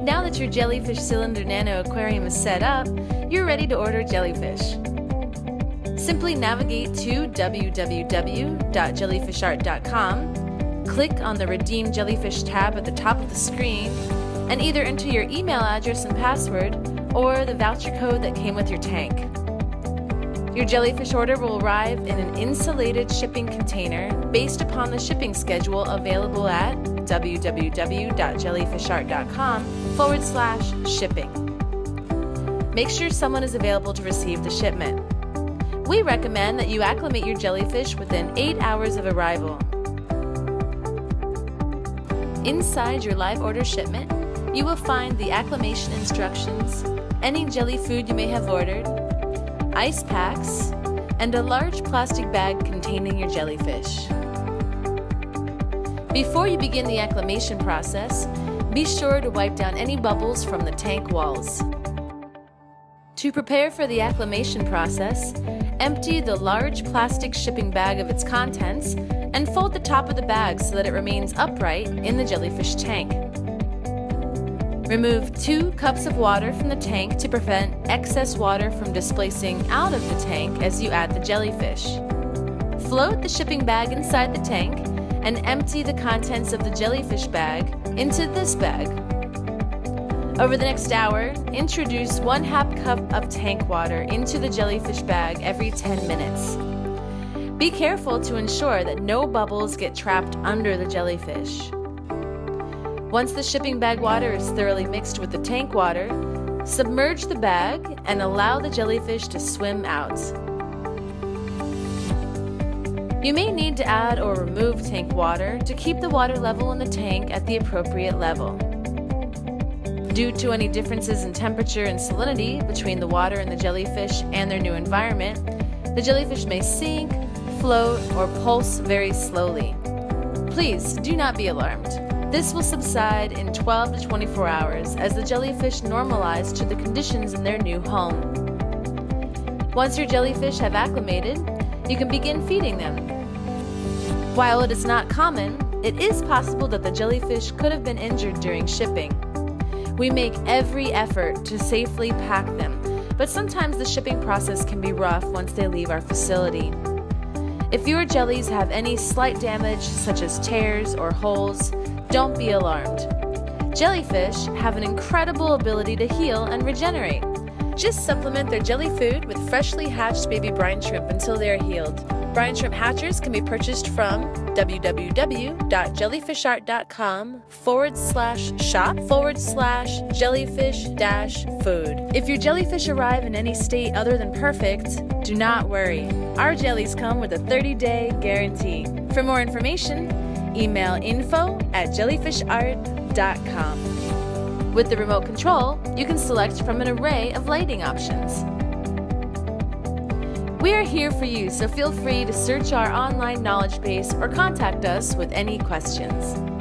Now that your Jellyfish Cylinder Nano aquarium is set up, you're ready to order jellyfish. Simply navigate to www.jellyfishart.com, click on the Redeem Jellyfish tab at the top of the screen, and either enter your email address and password or the voucher code that came with your tank. Your jellyfish order will arrive in an insulated shipping container based upon the shipping schedule available at www.jellyfishart.com/shipping. Make sure someone is available to receive the shipment. We recommend that you acclimate your jellyfish within 8 hours of arrival. Inside your live order shipment, you will find the acclimation instructions, any jelly food you may have ordered, ice packs, and a large plastic bag containing your jellyfish. Before you begin the acclimation process, be sure to wipe down any bubbles from the tank walls. To prepare for the acclimation process, empty the large plastic shipping bag of its contents and fold the top of the bag so that it remains upright in the jellyfish tank. Remove 2 cups of water from the tank to prevent excess water from displacing out of the tank as you add the jellyfish. Float the shipping bag inside the tank and empty the contents of the jellyfish bag into this bag. Over the next hour, introduce 1/2 cup of tank water into the jellyfish bag every 10 minutes. Be careful to ensure that no bubbles get trapped under the jellyfish. Once the shipping bag water is thoroughly mixed with the tank water, submerge the bag and allow the jellyfish to swim out. You may need to add or remove tank water to keep the water level in the tank at the appropriate level. Due to any differences in temperature and salinity between the water and the jellyfish and their new environment, the jellyfish may sink, float, or pulse very slowly. Please do not be alarmed. This will subside in 12 to 24 hours as the jellyfish normalize to the conditions in their new home. Once your jellyfish have acclimated, you can begin feeding them. While it is not common, it is possible that the jellyfish could have been injured during shipping. We make every effort to safely pack them, but sometimes the shipping process can be rough once they leave our facility. If your jellies have any slight damage, such as tears or holes, don't be alarmed. Jellyfish have an incredible ability to heal and regenerate. Just supplement their jelly food with freshly hatched baby brine shrimp until they are healed. Brine shrimp hatchers can be purchased from www.jellyfishart.com/shop/jellyfish-food. If your jellyfish arrive in any state other than perfect, do not worry. Our jellies come with a 30-day guarantee. For more information, email info@jellyfishart.com. With the remote control, you can select from an array of lighting options. We are here for you, so feel free to search our online knowledge base or contact us with any questions.